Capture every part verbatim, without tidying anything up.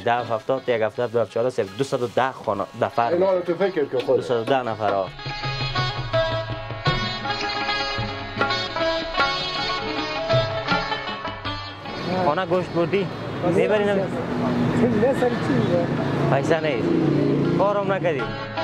ده هفتاد یک هفتاد دو هفتاد چهارده دویست و ده خانه نفر. اینا تو فکر کن خود. دویست و ده نفر ها. خانه گوشت بردی؟ میبری نمی؟ نه سر چی میبری؟ پیسه نیست. کارم نکردی؟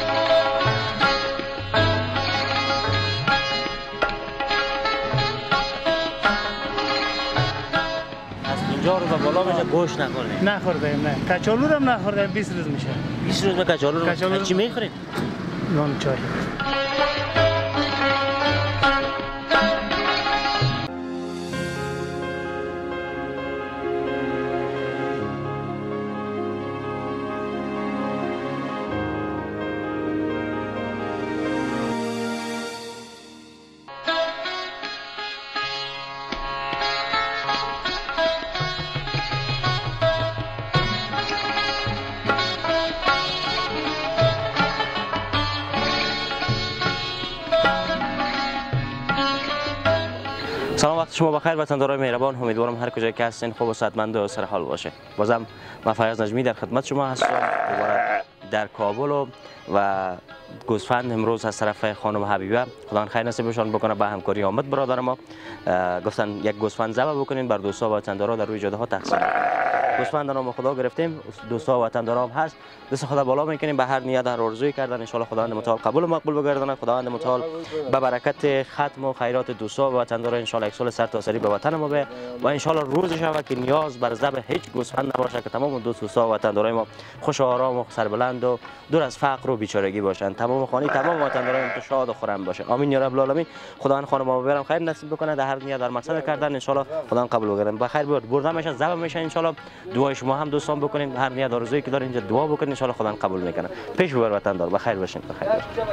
پنجاه روز بالا میشه گوشت نخوردیم. نخوردیم نه. کچالو هم نخوردیم بیست روز میشه. بیست روز به کچالو رو کچالو چی میخورید؟ نان چای. سلام، وقت شما بخیر وطندارای مهربان. امیدوارم هر کجای که هستین خوب و صحتمند و سر حال باشه. بازم من فیاض نجمی در خدمت شما هستم. دوباره در کابل و, و گوسفند امروز از طرف خانم حبیبه خدا خیر نصیبشان بکنه به همکاری آمد برادر ما گفتن یک گوسفند ذبح بکنین بر دوستا و وطندارا در روی جاده ها تقسیم کنین. گوسفند نام خدا گرفتیم، دوستا و وطندارا هم هست. دست خدا بالا میکنیم به هر نیت هر آرزویی کردن ان شاء الله خداوند متعال قبول و مقبول بگردونه. خداوند متعال به برکت ختم و خیرات دوستا و وطندارا ان شاء الله یک سال سر تا سری به وطن ما به و ان شاء الله روزی شود که نیاز بر ذبح هیچ گوسفند نباشه که تمام دوستا و وطندارای ما خوش و آرام و سربلند و دور از فقر و بیچارگی باشن. تمام خانه تمام وطندارای ما شاد و خرم باشه. آمین یا رب العالمین. خداوند خانم ما برام خیر نصیب بکنه در هر نیت در مقصد کردن ان شاء الله خداوند قبول بگردن. بخیر بود برده میشه ذبح میشه ان شاء الله. دعای شما هم دوستان بکنین هر نیت آرزویی که دارین اینجا دعا بکنین ان شاء الله خداوند قبول میکنه. پیش ببر وطندار بخیر باشین. بخیر باشین.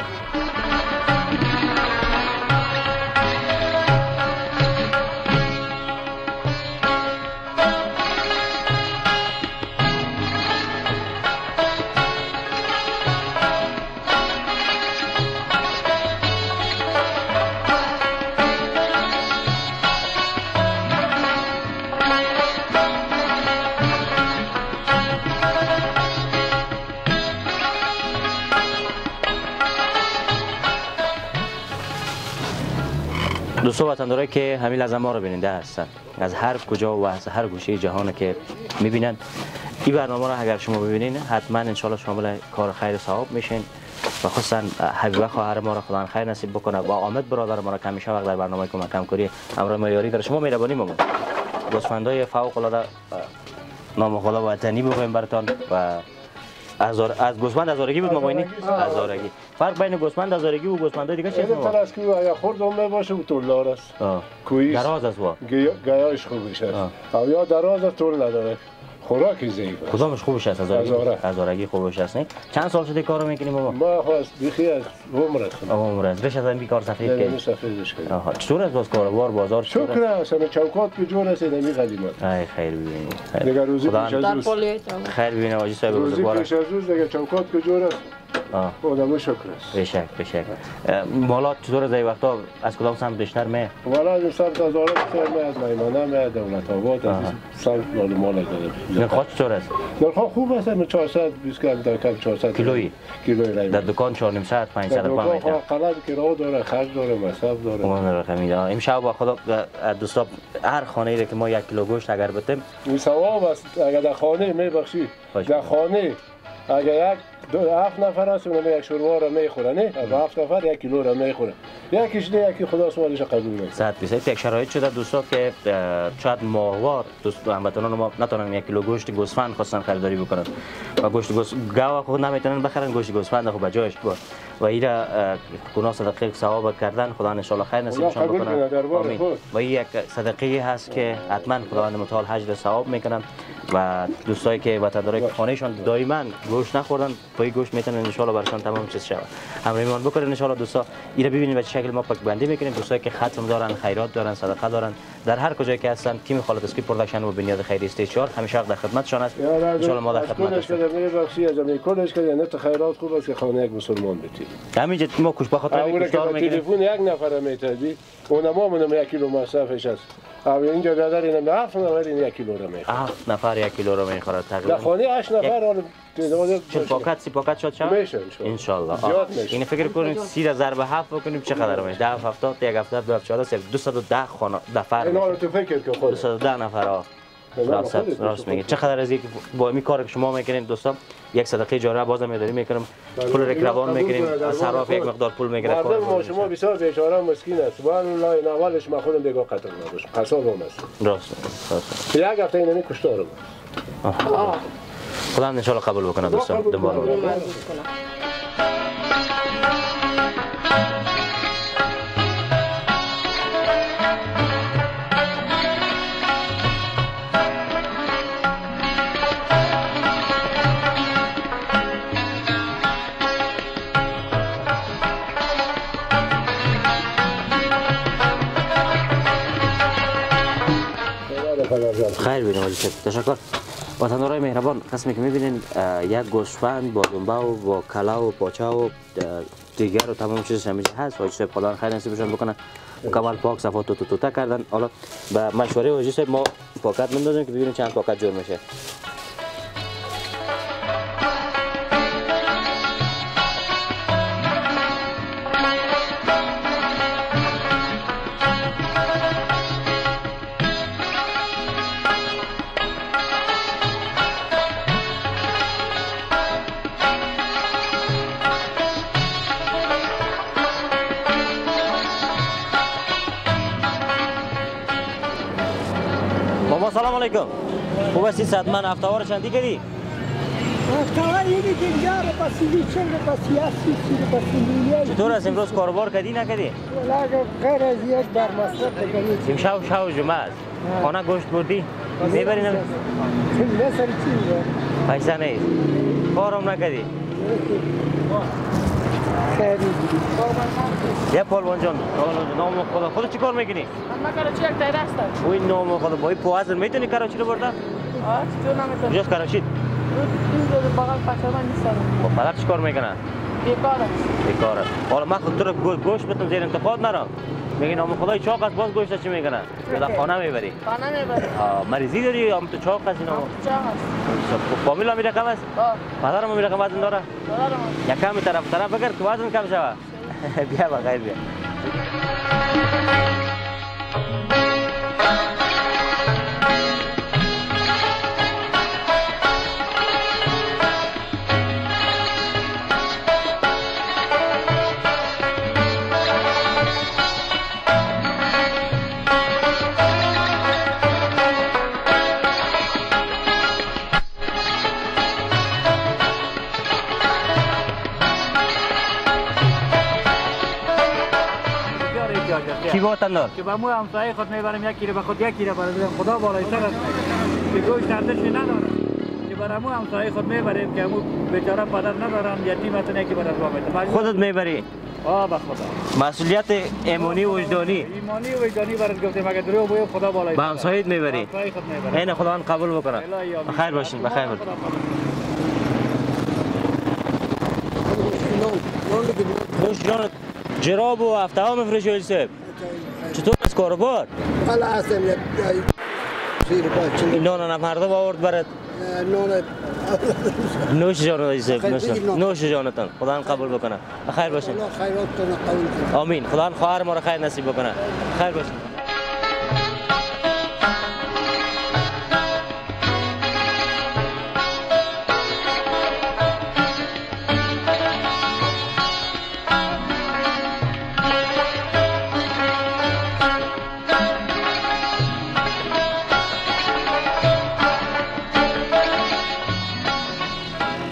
دوستان وطندارایی که همین لحظه ما رو بیننده هستند از هر کجا و از هر گوشه جهان که میبینن این برنامه را اگر شما ببینین حتما ان شاء الله شامل کار خیر و ثواب میشین و خصوصا حبیبه خواهر ما را خدا خیر نصیب بکنه و آمد برادر ما را که همیشه وقت در برنامه کمک همکاری امر معیاری داره. شما مهربانی ما گوسفندای فوق العاده نام خدا وطنی بگویم براتون و هزار از گوسفند هزارگی بود ماماینی هزارگی. فرق بین گوسفند هزارگی و گوسفند دیگه چیه؟ مثلا از که یا خرد هم باشه و طولدار است. کویش دراز است وا. گیاهش خوبش است. او یا دراز است طول نداره. خوراکی ضعیف است. کدامش خوبش است؟ هزارگی. هزارگی خوبش است نه؟ چند سال شده کارو میکنی ماما؟ ما خواست بخی از عمر است. عمر است. بشه از این کار سفید که. نه سفیدش کنی. آها. چطور است باز کاروبار بازار؟ شکر است. اما چوکات که جور است نمی قدیمت. ای خیر ببینید. دیگر روزی پیش از روز. خیر ببینید آجی صاحب روزی پیش از روز دیگر چوکات که جور است. آدم شکر است. بشک بشک. مالات چطور از این وقتا از کدام سمت بیشتر می؟ والا از سمت از آرام می از میمانه می دولت آباد از سمت مال مال داره. نرخ چطور است؟ نرخ خوب است. چهارصد بیست گرم در کم چهارصد کیلویی. کیلویی در دکان چهار و نیم ساعت پنج صد پنج میتر. قلم کرا داره، خرج داره، مصرف داره. اون رقم میده. امشب با خدا دوستا هر خانه ای که ما یک کیلو گوشت اگر بتیم این ثواب است. اگر در خانه میبخشی در خانه اگر یک دو هفت نفر است اونم یک شوروا را میخوره نه هفت نفر یک کیلو را میخوره یکیش نه یکی خدا سوالش قبول میکنه. صد درصد یک شرایط شده دوستا که شاید ماهوار دوست هموطنان ما نتونن یک کیلو گوشت گوسفند خواستن خریداری بکنن و گوشت گوسفند گاو خود نمیتونن بخرن گوشت گوسفند خود بجایش بود و ایرا گناه صدقه ثواب کردن خدا ان شاء الله خیر نصیبشان بکنه. آمین. و این یک صدقه هست که حتما خداوند متعال حجر ثواب میکنن و دوستایی که وطندارای خانهشان دائما گوشت نخوردن پای گوشت میتونه ان شاء الله براتون تمام چیز شود. همراهیمان بکنید ان شاء الله دوستا. اینا ببینید به چه شکل ما پاک بندی میکنیم. دوستایی که ختم دارن، خیرات دارن، صدقه دارن، در هر کجایی که هستن تیم خالد اسکی پروداکشن و بنیاد خیری استیج چهار همیشه در خدمتشان است. ان شاء الله ما در خدمت هستیم. میبخشی از می کلش کنه نه خیرات خوب است که خانه یک مسلمان بتید. همینجا ما کوش به خاطر کشتار میگیریم. تلفن یک نفر میتادی اون ما منم یک کیلو مصرفش است. او اینجا دادر اینم هفت نفر این یک کیلو رو میخوره. هفت نفر یک کیلو رو میخوره تقریبا. در خانه هشت نفر حالا چه پاکت سی پاکت شد شد؟ میشه ان شاء الله. این فکر کنید سی ضرب هفت بکنیم چقدر میشه؟ ده هفتاد یک هفتاد دو چهار دویست و ده خانه نفر. اینا رو تو فکر کن خود. دویست و ده نفر ها. راست راست میگه. چقدر از یک با این کار که شما میکنید دوستان یک صدقه جاریه بازم میداری میکنم پول رکروان میکنیم از صراف یک مقدار پول میگیره. مردم ما شما بسیار بیچاره مسکین است. والله این اولش ما خودم بگو قتل نباش. قصاب هم است. راست راست. یک هفته اینمی کشتارم. خدا ان شاء الله قبول بکنه دوستان. دنبال خیر بینیم آجی شد. تشکر. وطندارای مهربان قسمی که میبینین یک گوسفند با دنبه و با کلا و پاچه و دیگر و تمام چیزش همیشه هست. آجی صاحب خدا خیر نصیبشون بکنه. مکمل پاک صفا تو تو تا کردن. حالا به مشوره آجی صاحب ما پاکت میندازیم که ببینیم چند پاکت جور میشه. سلام علیکم. خوب هستی صدمن هفته‌وار چندی کردی؟ هفته‌وار یکی دیگر پس لیچن پس یاسی سی پس لیلی. چطور است امروز کاروبار کردی نکردی؟ ولی غیر از یک بر مصرف کردی. امشب شب جمعه است. خانه گوشت بردی؟ میبرین؟ نه سر چی؟ پیسه نیست. کارم نکردی؟ خیلی. یه پالوان جان نام خدا خودت چی کار میکنی؟ من کراچی یک دایره هستم. اوی نام خدا با این پوازر میتونی کراچی رو برده؟ آه چطور نمیتونم. کجاست کراچی؟ این دو بغل پشمان نیستم. با پدر چی کار میکنه؟ بیکاره. بیکاره. حالا من خود تو رو گوشت بتون زیر انتقاد نرم. میگی نام خدای چاق است باز گوشت چی میکنه؟ یا در خانه میبری؟ خانه میبری. آه مریضی داری یا تو چاق هستی نام؟ چاق است. فامیل هم رقم است؟ آه. پدرم هم رقم وزن داره؟ دارم. یکم طرف طرف بگر که وزن کم شوه. بیا بخیر بیا. کی با تندار؟ که با مو همسایه خود میبرم یک کیلو به خود یک کیلو برادرم خدا بالای سر است که گوشت ارزش نداره که برای مو همسایه خود میبریم که مو بیچاره پدر ندارن یتیم هستن یکی برای راه میده خودت میبری؟ آه به خدا مسئولیت ایمانی و وجدانی ایمانی و وجدانی برات گفتم اگه دروغ بگم خدا بالای با همسایت میبری؟ همسایه خود میبرم این خدا قبول بکنه بخیر باشین بخیر باشین خوش جان جراب و هفته ها میفروشی ولی صاحب چطور است کاروبار؟ حالا هستم یک زیر باچین این نان هم مردم آورد برات نان نوش جان صاحب نوش جانتان خدا قبول بکنه بخیر باشین الله خیرات کنه قبول کنه آمین خدا خواهر ما را خیر نصیب بکنه خیر باشین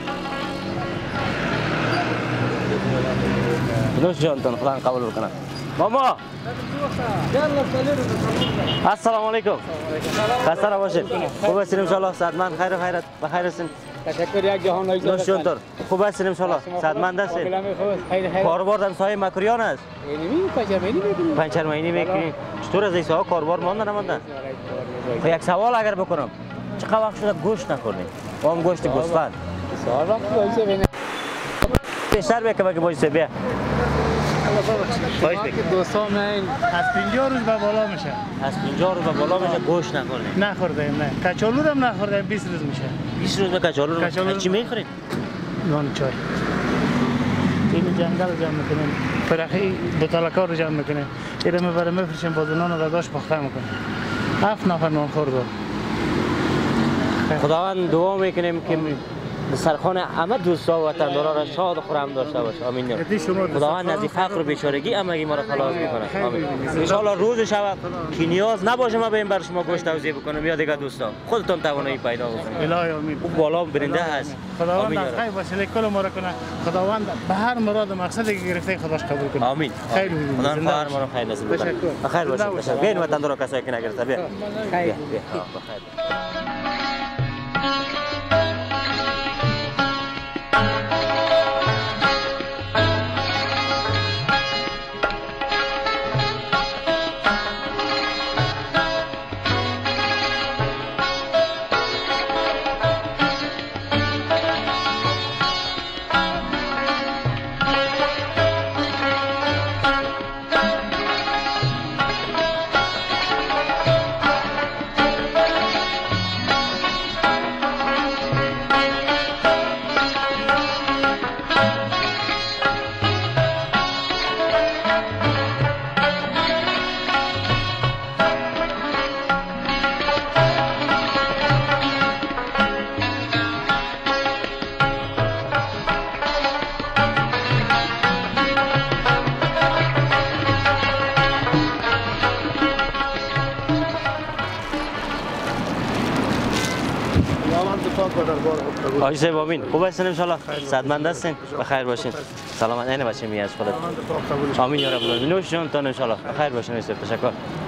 نوش جانتان خدا قبول بکنه ماما السلام علیکم. خسته نباشید. خوب هستین ان شاء الله؟ صحتمند خیر و خیرت بخیر هستین؟ تشکر. یک جهان نایزاد. نوش جونتون. خوب هستین ان شاء الله؟ صحتمند هستین؟ کاربار در سایه مکریان است. اینی پنچرمینی میکنیم. پنچرمینی میکنیم. چطور از این سایه کاربار ماندن نماندن؟ یک سوال اگر بکنم چقدر وقت شده گوشت نخوردین؟ اون گوشت گوسفند. بسیار وقت وایسه ببینید. بیشتر بکه که وایسه بیا. خواهش بکنم. دوستان این از پنجاه روز به بالا میشه. از پنجاه روز به بالا میشه گوشت نخوردین؟ نخوردیم نه. کچالو هم نخوردیم بیست روز میشه. بیست روز به کچالو رو کچالو چی میخورید؟ نان چای. این جنگل رو جمع میکنیم. فرخی بوتالکار رو جمع میکنیم. ایره میبریم میفروشیم باز نان رو داشت پخته میکنیم. هفت نفر نان خورد. خداوند دعا میکنیم که سرخانه همه دوستا و وطندارا را شاد و خرم داشته باشه. آمین. خداوند از فقر و بیچارگی همگی ما را خلاص میکنه. آمین. ان شاء الله روز شب که نیاز نباشه ما بریم بر شما گوشت توزیع بکنم یا دیگه دوستا خودتون توانایی پیدا بکنید. الهی آمین. او بالا برنده هست. خداوند خیر وسیله کل ما را کنه. خداوند به هر مراد و مقصدی که گرفته خداش قبول کنه. آمین. خیر. خدا ما را خیر نصیب کنه. بخیر باشید. تشکر. بین وطندارا کسایی که نگرفته بیا. خیر. بخیر. آقای صاحب آمین. خوب هستین ان شاء الله؟ صحتمند هستین؟ بخیر باشین. سلامت. عین بچه می از خودت. آمین یا رب العالمین. نوش جونتون ان شاء الله. بخیر باشین. تشکر.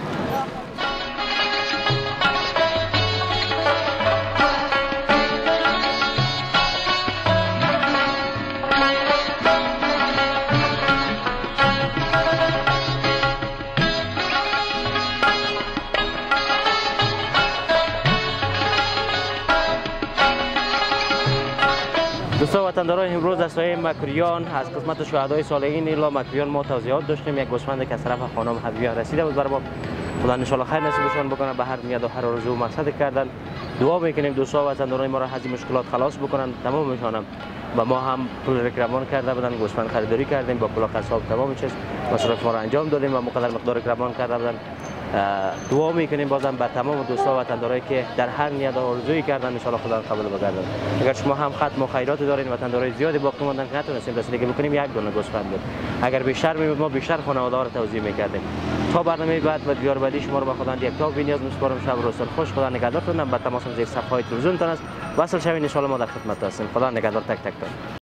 دوستان وطنداران امروز در سایه مکریان از قسمت شهدای صالحین الا مکریان ما توضیحات داشتیم. یک گوسفند که از طرف خانم حبیبیه رسیده بود بر ما. خدا ان شاء الله خیر نصیبشان بکنه. به هر نیت و هر آرزو و مقصد کردن دعا میکنیم دوستان وطنداران ما را از مشکلات خلاص بکنن. تمامشان هم و ما هم پول رکرمان کرده بودن. گوسفند خریداری کردیم با پول قصاب تمام چیز مصرف ما را انجام دادیم و مقدار مقدار رکرمان کرده بودن. دعا میکنیم بازم به تمام دوستا و وطندارایی که در هر نیت و آرزویی کردن ان شاء الله خدا قبول بگردن. اگر شما هم ختم و خیرات دارین وطندارای زیادی باقی ماندن که نتونستیم رسیدگی بکنیم یک دونه گوسفند بود. اگر بیشتر میبود ما بیشتر خانواده را توزیع میکردیم. تا برنامه بعد و دیار بعدی شما رو به خدا یک تا بی‌نیاز میسپارم. شب روز خوش. خدا نگهدارتون. با تماس زیر صفحه تلویزیونتون است. وصل شوین ان شاء الله ما در خدمت هستیم. خدا نگهدار تک تک.